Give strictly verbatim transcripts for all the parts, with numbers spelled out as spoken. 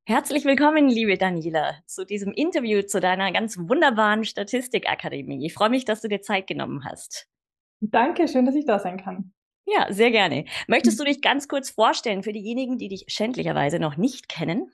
Herzlich willkommen, liebe Daniela, zu diesem Interview zu deiner ganz wunderbaren Statistikakademie. Ich freue mich, dass du dir Zeit genommen hast. Danke, schön, dass ich da sein kann. Ja, sehr gerne. Möchtest du dich ganz kurz vorstellen für diejenigen, die dich schändlicherweise noch nicht kennen?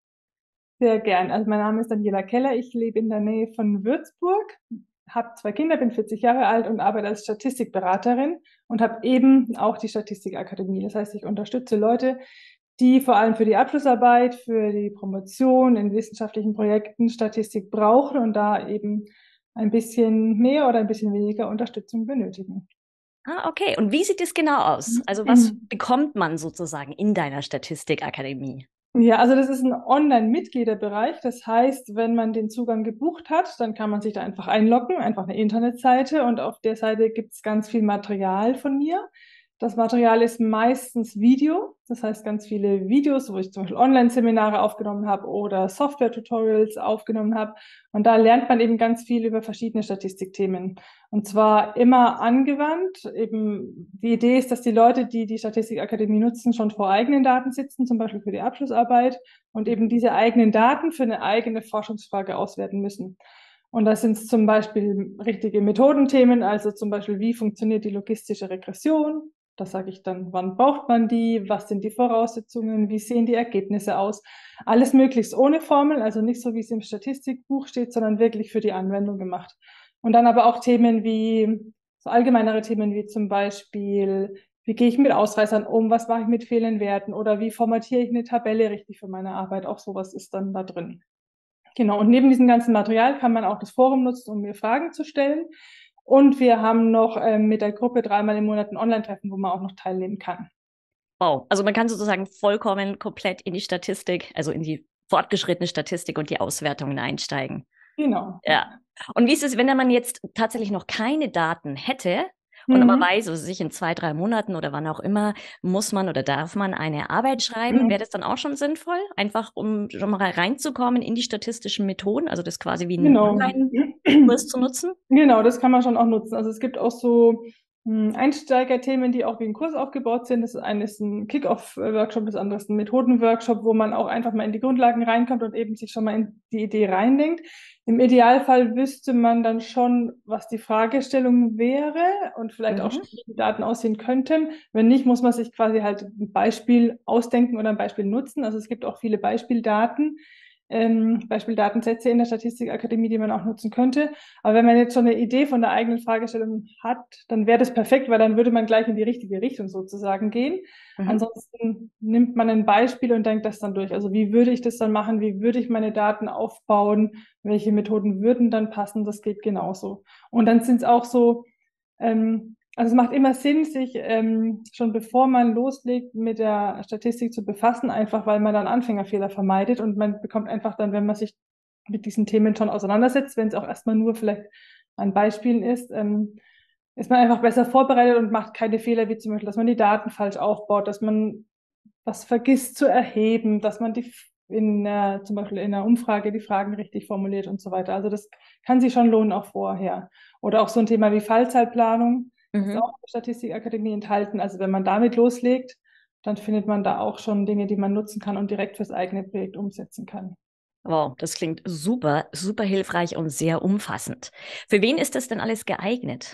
Sehr gern. Also mein Name ist Daniela Keller. Ich lebe in der Nähe von Würzburg, habe zwei Kinder, bin vierzig Jahre alt und arbeite als Statistikberaterin und habe eben auch die Statistikakademie. Das heißt, ich unterstütze Leute, die vor allem für die Abschlussarbeit, für die Promotion in wissenschaftlichen Projekten Statistik brauchen und da eben ein bisschen mehr oder ein bisschen weniger Unterstützung benötigen. Ah, okay. Und wie sieht es genau aus? Also was bekommt man sozusagen in deiner Statistikakademie? Ja, also das ist ein Online-Mitgliederbereich. Das heißt, wenn man den Zugang gebucht hat, dann kann man sich da einfach einloggen, einfach eine Internetseite und auf der Seite gibt's ganz viel Material von mir. Das Material ist meistens Video, das heißt ganz viele Videos, wo ich zum Beispiel Online-Seminare aufgenommen habe oder Software-Tutorials aufgenommen habe. Und da lernt man eben ganz viel über verschiedene Statistikthemen. Und zwar immer angewandt. Eben die Idee ist, dass die Leute, die die Statistikakademie nutzen, schon vor eigenen Daten sitzen, zum Beispiel für die Abschlussarbeit und eben diese eigenen Daten für eine eigene Forschungsfrage auswerten müssen. Und das sind zum Beispiel richtige Methodenthemen, also zum Beispiel, wie funktioniert die logistische Regression? Das sage ich dann, wann braucht man die? Was sind die Voraussetzungen? Wie sehen die Ergebnisse aus? Alles möglichst ohne Formel, also nicht so, wie es im Statistikbuch steht, sondern wirklich für die Anwendung gemacht. Und dann aber auch Themen wie, so allgemeinere Themen wie zum Beispiel, wie gehe ich mit Ausreißern um? Was mache ich mit fehlenden Werten? Oder wie formatiere ich eine Tabelle richtig für meine Arbeit? Auch sowas ist dann da drin. Genau. Und neben diesem ganzen Material kann man auch das Forum nutzen, um mir Fragen zu stellen. Und wir haben noch ähm, mit der Gruppe dreimal im Monat ein Online-Treffen, wo man auch noch teilnehmen kann. Wow. Also man kann sozusagen vollkommen komplett in die Statistik, also in die fortgeschrittene Statistik und die Auswertungen einsteigen. Genau, Ja. ja. Und wie ist es, wenn man jetzt tatsächlich noch keine Daten hätte und aber Mhm. weiß, also sich in zwei, drei Monaten oder wann auch immer, muss man oder darf man eine Arbeit schreiben? Wäre das dann auch schon sinnvoll? Einfach um schon mal reinzukommen in die statistischen Methoden, also das quasi wie einen Genau. Online-Kurs zu nutzen? Genau, das kann man schon auch nutzen. Also es gibt auch so mh, Einsteigerthemen, die auch wie ein Kurs aufgebaut sind. Das eine ist ein Kick-Off-Workshop, das andere ist ein Methoden-Workshop, wo man auch einfach mal in die Grundlagen reinkommt und eben sich schon mal in die Idee reindenkt. Im Idealfall wüsste man dann schon, was die Fragestellung wäre und vielleicht auch Mhm. schon, wie die Daten aussehen könnten. Wenn nicht, muss man sich quasi halt ein Beispiel ausdenken oder ein Beispiel nutzen. Also es gibt auch viele Beispieldaten, ähm, Beispieldatensätze in der Statistikakademie, die man auch nutzen könnte. Aber wenn man jetzt schon eine Idee von der eigenen Fragestellung hat, dann wäre das perfekt, weil dann würde man gleich in die richtige Richtung sozusagen gehen. Mhm. Ansonsten nimmt man ein Beispiel und denkt das dann durch. Also wie würde ich das dann machen? Wie würde ich meine Daten aufbauen? Welche Methoden würden dann passen? Das geht genauso. Und dann sind es auch so, ähm, also es macht immer Sinn, sich ähm, schon bevor man loslegt mit der Statistik zu befassen, einfach weil man dann Anfängerfehler vermeidet und man bekommt einfach dann, wenn man sich mit diesen Themen schon auseinandersetzt, wenn es auch erstmal nur vielleicht an Beispielen ist, ähm, ist man einfach besser vorbereitet und macht keine Fehler, wie zum Beispiel, dass man die Daten falsch aufbaut, dass man was vergisst zu erheben, dass man die in äh, zum Beispiel in einer Umfrage die Fragen richtig formuliert und so weiter. Also das kann sich schon lohnen auch vorher. Oder auch so ein Thema wie Fallzeitplanung ist Mhm. auch in der Statistikakademie enthalten. Also wenn man damit loslegt, dann findet man da auch schon Dinge, die man nutzen kann und direkt fürs eigene Projekt umsetzen kann. Wow, das klingt super, super hilfreich und sehr umfassend. Für wen ist das denn alles geeignet?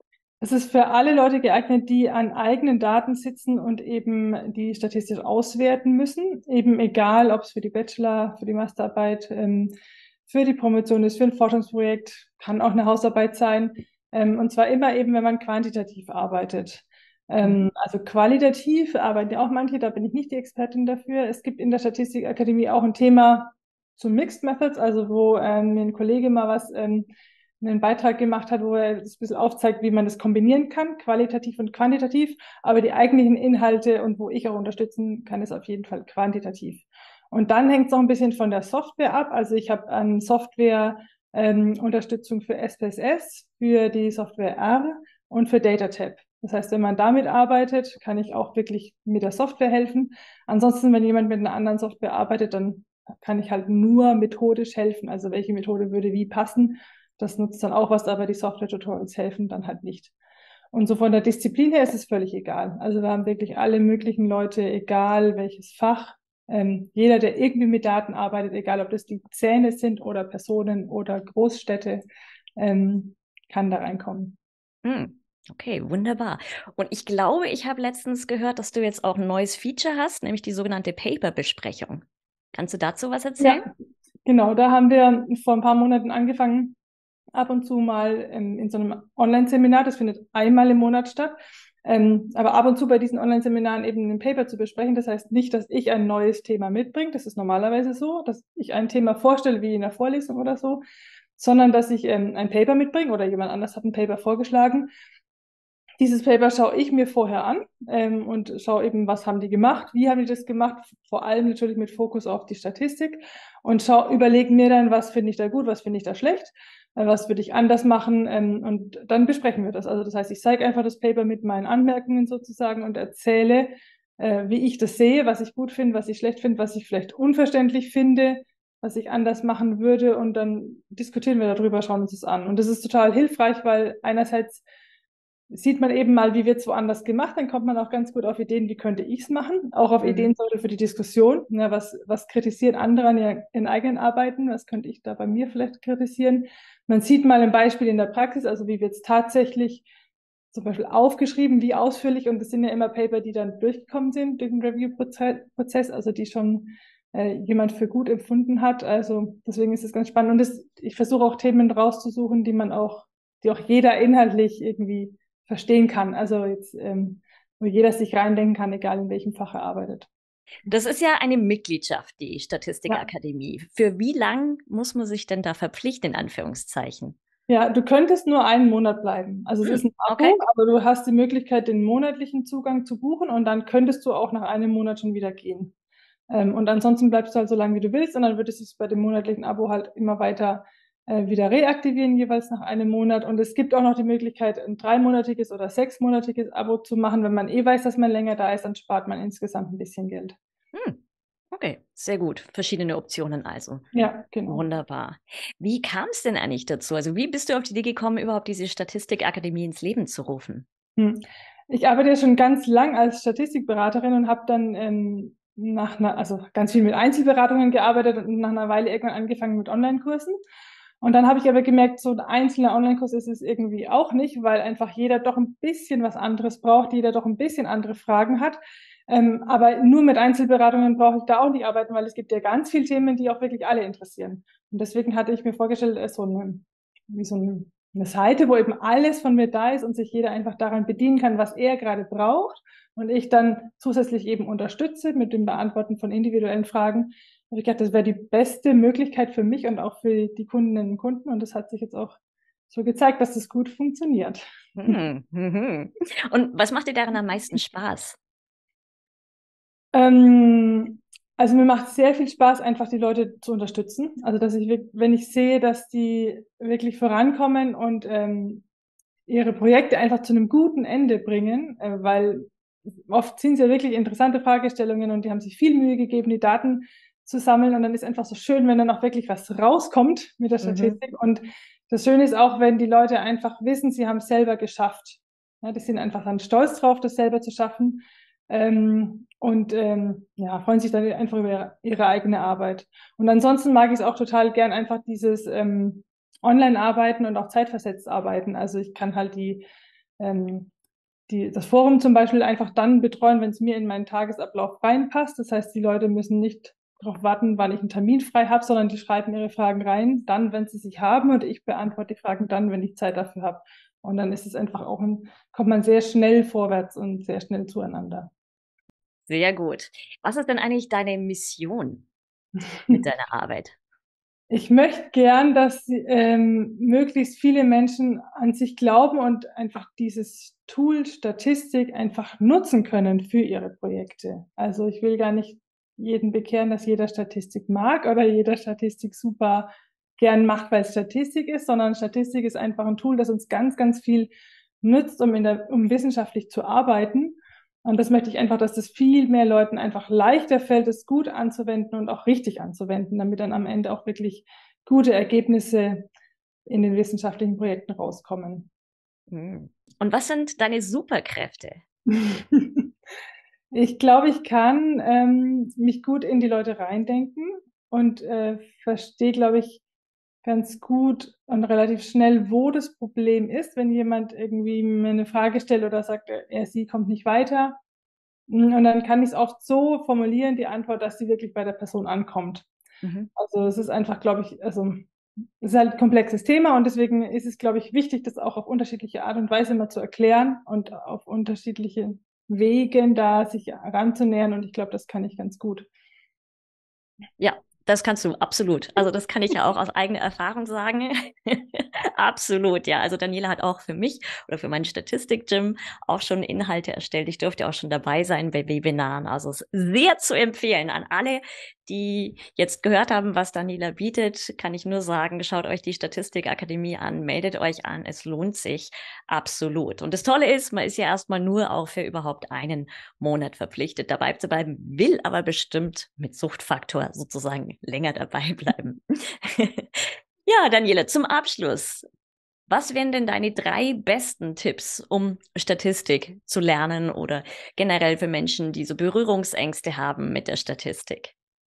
Es ist für alle Leute geeignet, die an eigenen Daten sitzen und eben die statistisch auswerten müssen. Eben egal, ob es für die Bachelor, für die Masterarbeit, ähm, für die Promotion ist, für ein Forschungsprojekt, kann auch eine Hausarbeit sein. Ähm, und zwar immer eben, wenn man quantitativ arbeitet. Mhm. Ähm, also qualitativ arbeiten ja auch manche, da bin ich nicht die Expertin dafür. Es gibt in der Statistikakademie auch ein Thema zu Mixed Methods, also wo ähm, mir ein Kollege mal was ähm, einen Beitrag gemacht hat, wo er das ein bisschen aufzeigt, wie man das kombinieren kann, qualitativ und quantitativ. Aber die eigentlichen Inhalte und wo ich auch unterstützen kann, ist auf jeden Fall quantitativ. Und dann hängt es auch ein bisschen von der Software ab. Also ich habe an Software ähm, Unterstützung für S P S S, für die Software R und für DataTab. Das heißt, wenn man damit arbeitet, kann ich auch wirklich mit der Software helfen. Ansonsten, wenn jemand mit einer anderen Software arbeitet, dann kann ich halt nur methodisch helfen. Also welche Methode würde wie passen. Das nutzt dann auch was, aber die Software-Tutorials helfen dann halt nicht. Und so von der Disziplin her ist es völlig egal. Also wir haben wirklich alle möglichen Leute, egal welches Fach. ähm, jeder, der irgendwie mit Daten arbeitet, egal ob das die Zähne sind oder Personen oder Großstädte, ähm, kann da reinkommen. Hm. Okay, wunderbar. Und ich glaube, ich habe letztens gehört, dass du jetzt auch ein neues Feature hast, nämlich die sogenannte Paper-Besprechung. Kannst du dazu was erzählen? Ja, genau, da haben wir vor ein paar Monaten angefangen, ab und zu mal ähm, in so einem Online-Seminar, das findet einmal im Monat statt, ähm, aber ab und zu bei diesen Online-Seminaren eben ein Paper zu besprechen. Das heißt nicht, dass ich ein neues Thema mitbringe, das ist normalerweise so, dass ich ein Thema vorstelle, wie in der Vorlesung oder so, sondern dass ich ähm, ein Paper mitbringe oder jemand anders hat ein Paper vorgeschlagen. Dieses Paper schaue ich mir vorher an ähm, und schaue eben, was haben die gemacht, wie haben die das gemacht, vor allem natürlich mit Fokus auf die Statistik und schau, überlege mir dann, was finde ich da gut, was finde ich da schlecht, äh, was würde ich anders machen ähm, und dann besprechen wir das. Also das heißt, ich zeige einfach das Paper mit meinen Anmerkungen sozusagen und erzähle, äh, wie ich das sehe, was ich gut finde, was ich schlecht finde, was ich vielleicht unverständlich finde, was ich anders machen würde und dann diskutieren wir darüber, schauen uns das an. Und das ist total hilfreich, weil einerseits sieht man eben mal, wie wird es woanders gemacht, dann kommt man auch ganz gut auf Ideen, wie könnte ich es machen, auch auf Mhm. Ideen für die Diskussion. Ja, was, was kritisieren andere an ihren, in eigenen Arbeiten, was könnte ich da bei mir vielleicht kritisieren. Man sieht mal ein Beispiel in der Praxis, also wie wird es tatsächlich zum Beispiel aufgeschrieben, wie ausführlich, und das sind ja immer Paper, die dann durchgekommen sind durch den Review-Prozess, also die schon äh, jemand für gut empfunden hat. Also deswegen ist es ganz spannend. Und das, ich versuche auch Themen rauszusuchen, die man auch, die auch jeder inhaltlich irgendwie verstehen kann. Also jetzt, ähm, wo jeder sich reindenken kann, egal in welchem Fach er arbeitet. Das ist ja eine Mitgliedschaft, die Ja. Statistikakademie. Für wie lang muss man sich denn da verpflichten, in Anführungszeichen? Ja, du könntest nur einen Monat bleiben. Also es ist Hm, ein okay. Abo, aber du hast die Möglichkeit, den monatlichen Zugang zu buchen und dann könntest du auch nach einem Monat schon wieder gehen. Ähm, und ansonsten bleibst du halt so lange, wie du willst, und dann wird es sich bei dem monatlichen Abo halt immer weiter äh, wieder reaktivieren, jeweils nach einem Monat. Und es gibt auch noch die Möglichkeit, ein dreimonatiges oder sechsmonatiges Abo zu machen. Wenn man eh weiß, dass man länger da ist, dann spart man insgesamt ein bisschen Geld. Hm, okay, sehr gut. Verschiedene Optionen also. Ja, genau. Wunderbar. Wie kam es denn eigentlich dazu? Also wie bist du auf die Idee gekommen, überhaupt diese Statistikakademie ins Leben zu rufen? Hm. Ich arbeite ja schon ganz lang als Statistikberaterin und habe dann ähm, nach einer, also ganz viel mit Einzelberatungen gearbeitet und nach einer Weile irgendwann angefangen mit Online-Kursen. Und dann habe ich aber gemerkt, so ein einzelner Online-Kurs ist es irgendwie auch nicht, weil einfach jeder doch ein bisschen was anderes braucht, jeder doch ein bisschen andere Fragen hat. Ähm, aber nur mit Einzelberatungen brauche ich da auch nicht arbeiten, weil es gibt ja ganz viele Themen, die auch wirklich alle interessieren. Und deswegen hatte ich mir vorgestellt, äh, so eine, wie so eine eine Seite, wo eben alles von mir da ist und sich jeder einfach daran bedienen kann, was er gerade braucht, und ich dann zusätzlich eben unterstütze mit dem Beantworten von individuellen Fragen. Habe ich gedacht, das wäre die beste Möglichkeit für mich und auch für die Kundinnen und Kunden, und das hat sich jetzt auch so gezeigt, dass das gut funktioniert. Hm, mhm. Und was macht dir daran am meisten Spaß? Ähm, also mir macht sehr viel Spaß, einfach die Leute zu unterstützen. Also dass ich, wirk- wenn ich sehe, dass die wirklich vorankommen und ähm, ihre Projekte einfach zu einem guten Ende bringen, äh, weil oft sind es ja wirklich interessante Fragestellungen und die haben sich viel Mühe gegeben, die Daten zu sammeln, und dann ist einfach so schön, wenn dann auch wirklich was rauskommt mit der Mhm. Statistik. Und das Schöne ist auch, wenn die Leute einfach wissen, sie haben es selber geschafft. Ja, die sind einfach dann stolz drauf, das selber zu schaffen, ähm, und ähm, ja, freuen sich dann einfach über ihre, ihre eigene Arbeit. Und ansonsten mag ich es auch total gern, einfach dieses ähm, Online-Arbeiten und auch zeitversetzt arbeiten. Also ich kann halt die, ähm, die, das Forum zum Beispiel einfach dann betreuen, wenn es mir in meinen Tagesablauf reinpasst. Das heißt, die Leute müssen nicht darauf warten, wann ich einen Termin frei habe, sondern die schreiben ihre Fragen rein, dann, wenn sie sich haben, und ich beantworte die Fragen dann, wenn ich Zeit dafür habe. Und dann ist es einfach auch ein, kommt man sehr schnell vorwärts und sehr schnell zueinander. Sehr gut. Was ist denn eigentlich deine Mission mit deiner Arbeit? Ich möchte gern, dass ähm, möglichst viele Menschen an sich glauben und einfach dieses Tool Statistik einfach nutzen können für ihre Projekte. Also ich will gar nicht jeden bekehren, dass jeder Statistik mag oder jeder Statistik super gern macht, weil es Statistik ist, sondern Statistik ist einfach ein Tool, das uns ganz, ganz viel nützt, um in der, um wissenschaftlich zu arbeiten. Und das möchte ich einfach, dass das viel mehr Leuten einfach leichter fällt, es gut anzuwenden und auch richtig anzuwenden, damit dann am Ende auch wirklich gute Ergebnisse in den wissenschaftlichen Projekten rauskommen. Hm. Und was sind deine Superkräfte? Ich glaube, ich kann ähm, mich gut in die Leute reindenken und äh, verstehe, glaube ich, ganz gut und relativ schnell, wo das Problem ist, wenn jemand irgendwie mir eine Frage stellt oder sagt, er, sie kommt nicht weiter. Und dann kann ich es oft so formulieren, die Antwort, dass sie wirklich bei der Person ankommt. Mhm. Also es ist einfach, glaube ich, also es ist halt ein komplexes Thema und deswegen ist es, glaube ich, wichtig, das auch auf unterschiedliche Art und Weise mal zu erklären und auf unterschiedliche Wegen da sich heranzunähern und ich glaube, das kann ich ganz gut. Ja, das kannst du, absolut. Also das kann ich ja auch aus eigener Erfahrung sagen. Absolut, ja. Also Daniela hat auch für mich oder für meinen Statistik-Gym auch schon Inhalte erstellt. Ich durfte auch schon dabei sein bei Webinaren. Also es ist sehr zu empfehlen an alle, die jetzt gehört haben, was Daniela bietet, kann ich nur sagen, schaut euch die Statistikakademie an, meldet euch an. Es lohnt sich absolut. Und das Tolle ist, man ist ja erstmal nur auch für überhaupt einen Monat verpflichtet, dabei zu bleiben, will aber bestimmt mit Suchtfaktor sozusagen länger dabei bleiben. Ja, Daniela, zum Abschluss. Was wären denn deine drei besten Tipps, um Statistik zu lernen oder generell für Menschen, die so Berührungsängste haben mit der Statistik?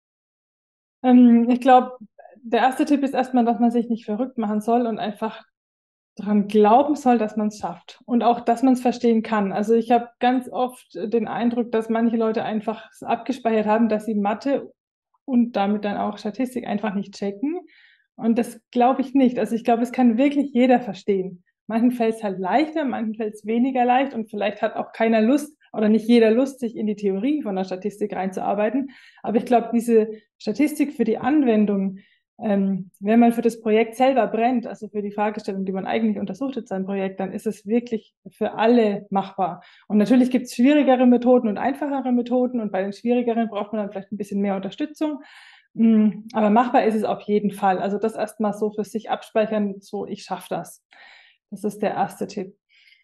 Ähm, ich glaube, der erste Tipp ist erstmal, dass man sich nicht verrückt machen soll und einfach daran glauben soll, dass man es schafft und auch, dass man es verstehen kann. Also ich habe ganz oft den Eindruck, dass manche Leute einfach es abgespeichert haben, dass sie Mathe und damit dann auch Statistik einfach nicht checken. Und das glaube ich nicht. Also ich glaube, es kann wirklich jeder verstehen. Manchen fällt es halt leichter, manchen fällt es weniger leicht und vielleicht hat auch keiner Lust oder nicht jeder Lust, sich in die Theorie von der Statistik reinzuarbeiten. Aber ich glaube, diese Statistik für die Anwendung, ähm, wenn man für das Projekt selber brennt, also für die Fragestellung, die man eigentlich untersucht in seinem Projekt, dann ist es wirklich für alle machbar. Und natürlich gibt es schwierigere Methoden und einfachere Methoden und bei den schwierigeren braucht man dann vielleicht ein bisschen mehr Unterstützung. Aber machbar ist es auf jeden Fall. Also das erstmal so für sich abspeichern, so ich schaffe das. Das ist der erste Tipp.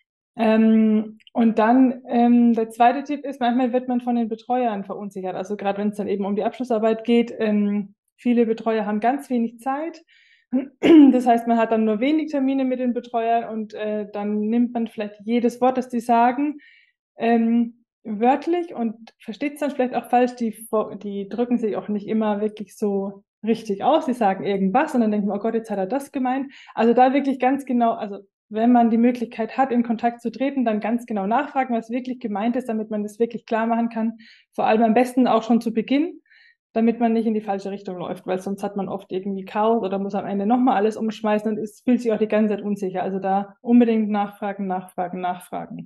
Ähm, und dann ähm, der zweite Tipp ist, manchmal wird man von den Betreuern verunsichert. Also gerade wenn es dann eben um die Abschlussarbeit geht, ähm, viele Betreuer haben ganz wenig Zeit. Das heißt, man hat dann nur wenig Termine mit den Betreuern und äh, dann nimmt man vielleicht jedes Wort, das die sagen, ähm, wörtlich und versteht es dann vielleicht auch falsch. Die, die drücken sich auch nicht immer wirklich so richtig aus. Die sagen irgendwas und dann denken wir, oh Gott, jetzt hat er das gemeint. Also da wirklich ganz genau, also wenn man die Möglichkeit hat, in Kontakt zu treten, dann ganz genau nachfragen, was wirklich gemeint ist, damit man das wirklich klar machen kann. Vor allem am besten auch schon zu Beginn, damit man nicht in die falsche Richtung läuft, weil sonst hat man oft irgendwie Chaos oder muss am Ende nochmal alles umschmeißen und es fühlt sich auch die ganze Zeit unsicher. Also da unbedingt nachfragen, nachfragen, nachfragen.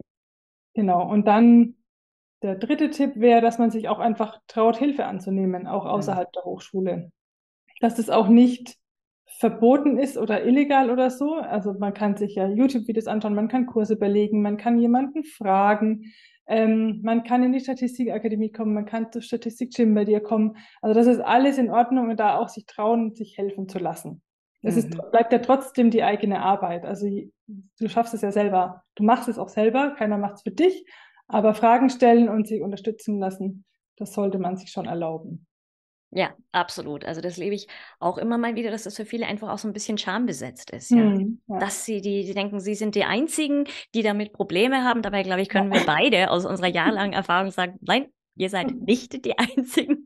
Genau. Und dann der dritte Tipp wäre, dass man sich auch einfach traut, Hilfe anzunehmen, auch Hm. außerhalb der Hochschule. Dass das auch nicht verboten ist oder illegal oder so. Also man kann sich ja YouTube-Videos anschauen, man kann Kurse belegen, man kann jemanden fragen, ähm, man kann in die Statistikakademie kommen, man kann zur Statistik-Gym bei dir kommen. Also das ist alles in Ordnung und da auch sich trauen, sich helfen zu lassen. Es ist, Mhm. bleibt ja trotzdem die eigene Arbeit. Also du schaffst es ja selber. Du machst es auch selber, keiner macht es für dich, aber Fragen stellen und sich unterstützen lassen, das sollte man sich schon erlauben. Ja, absolut. Also das lebe ich auch immer mal wieder, dass das für viele einfach auch so ein bisschen schambesetzt ist, ja. Hm, ja, Dass sie, die, die denken, sie sind die Einzigen, die damit Probleme haben. Dabei, glaube ich, können wir ja. beide aus unserer jahrelangen Erfahrung sagen, nein, ihr seid nicht die Einzigen.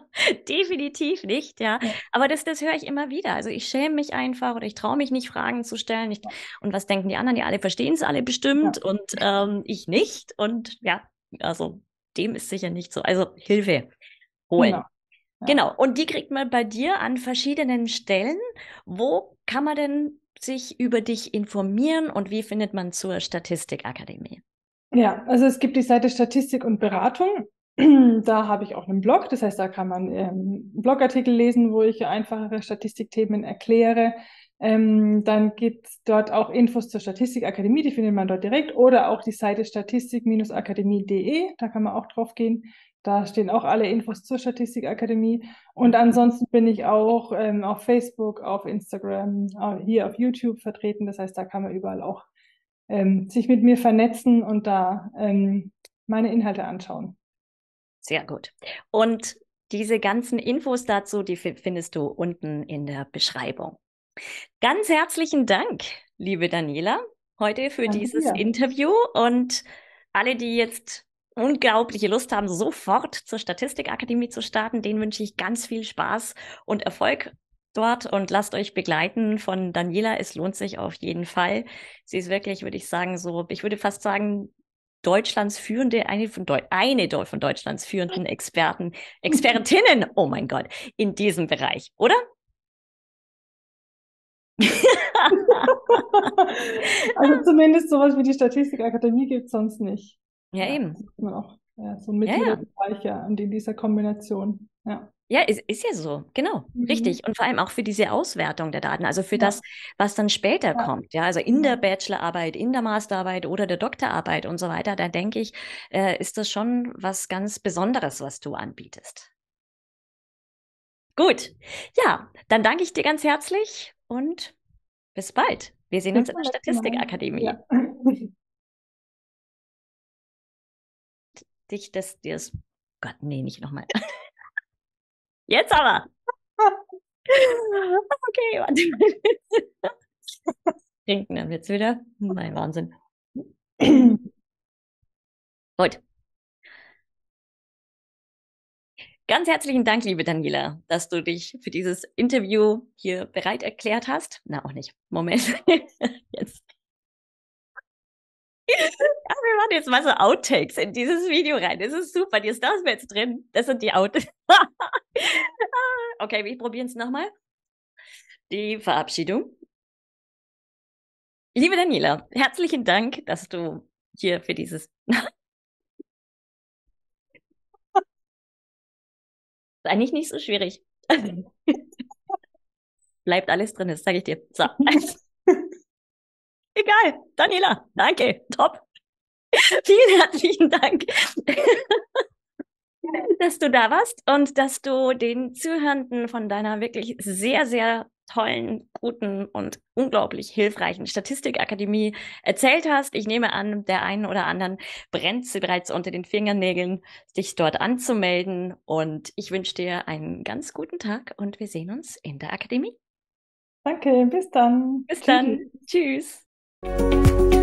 Definitiv nicht, ja. Ja, Aber das, das höre ich immer wieder. Also ich schäme mich einfach oder ich traue mich nicht, Fragen zu stellen. Ich, und was denken die anderen? Die alle verstehen es alle bestimmt ja, und ähm, ich nicht. Und ja, also dem ist sicher nicht so. Also Hilfe genau. holen. Ja. Genau, und die kriegt man bei dir an verschiedenen Stellen. Wo kann man denn sich über dich informieren und wie findet man zur Statistikakademie? Ja, also es gibt die Seite Statistik und Beratung. Da habe ich auch einen Blog, das heißt, da kann man ähm, Blogartikel lesen, wo ich einfachere Statistikthemen erkläre. Ähm, dann gibt es dort auch Infos zur Statistikakademie, die findet man dort direkt, oder auch die Seite statistik-akademie punkt de, da kann man auch drauf gehen. Da stehen auch alle Infos zur Statistikakademie. Und ansonsten bin ich auch ähm, auf Facebook, auf Instagram, äh, hier auf YouTube vertreten. Das heißt, da kann man überall auch ähm, sich mit mir vernetzen und da ähm, meine Inhalte anschauen. Sehr gut. Und diese ganzen Infos dazu, die fi- findest du unten in der Beschreibung. Ganz herzlichen Dank, liebe Daniela, heute für Danke dieses dir. Interview und alle, die jetzt unglaubliche Lust haben, sofort zur Statistikakademie zu starten, denen wünsche ich ganz viel Spaß und Erfolg dort und lasst euch begleiten von Daniela. Es lohnt sich auf jeden Fall. Sie ist wirklich, würde ich sagen, so, ich würde fast sagen, Deutschlands führende, eine von, Deu eine von Deutschlands führenden Experten, Expertinnen, oh mein Gott, in diesem Bereich, oder? Also zumindest sowas wie die Statistikakademie gibt es sonst nicht. Ja, Ja, eben. das ist man auch ja, so ein Ja, ja. Mitgliederbereich ja, und in dieser Kombination. Ja. Ja, ist, ist ja so, genau, Mhm. richtig. Und vor allem auch für diese Auswertung der Daten, also für Ja. das, was dann später Ja. kommt, ja, also in der Bachelorarbeit, in der Masterarbeit oder der Doktorarbeit und so weiter, da denke ich, äh, ist das schon was ganz Besonderes, was du anbietest. Gut, ja, dann danke ich dir ganz herzlich und bis bald. Wir sehen Bis uns in zum der nächsten Mal. Statistikakademie. Ja. Dich, das, dir ist, Gott, nee, nicht nochmal. Jetzt aber. Okay, warte mal. Trinken dann wird's wieder. Mein Wahnsinn. Gut. Ganz herzlichen Dank, liebe Daniela, dass du dich für dieses Interview hier bereit erklärt hast. Na, auch nicht. Moment. Jetzt. Ja, wir machen jetzt mal so Outtakes in dieses Video rein. Das ist super. Die ist das jetzt drin. Das sind die Outtakes. Okay, wir probieren es nochmal. Die Verabschiedung. Liebe Daniela, herzlichen Dank, dass du hier für dieses ist eigentlich nicht so schwierig. Bleibt alles drin, das sage ich dir. So. Egal, Daniela, danke, top. Vielen herzlichen Dank, dass du da warst und dass du den Zuhörenden von deiner wirklich sehr, sehr tollen, guten und unglaublich hilfreichen Statistikakademie erzählt hast. Ich nehme an, der einen oder anderen brennt sie bereits unter den Fingernägeln, sich dort anzumelden. Und ich wünsche dir einen ganz guten Tag und wir sehen uns in der Akademie. Danke, bis dann. Bis Tschüss. dann. Tschüss.